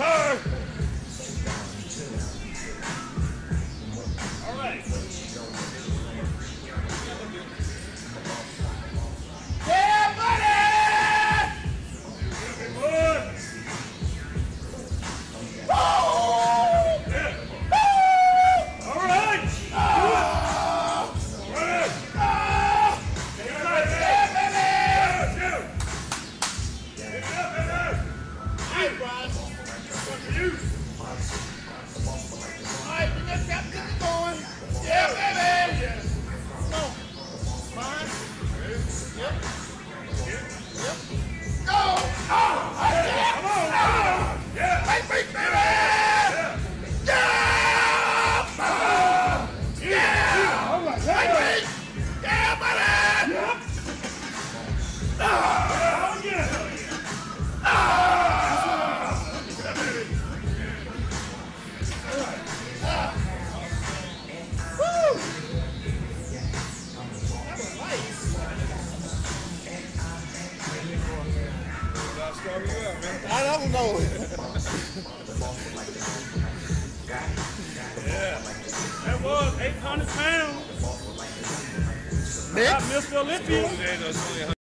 Turn. All right. Yeah, buddy! Good. Woo! Yeah. Woo! All right. Do it. Right. Yeah, baby! All right, Brian. All right, we just got this going. Yeah, baby! Come on. Brian. Yep. Yep. Go! Oh! Come on. Yeah. Make me, baby! Yeah! Yeah! Oh my Make God. me! Yeah, buddy! Yep. Oh yeah. Woo! That was nice. I don't know. Yeah. That was 800 pounds. Next. Mr. Olympia.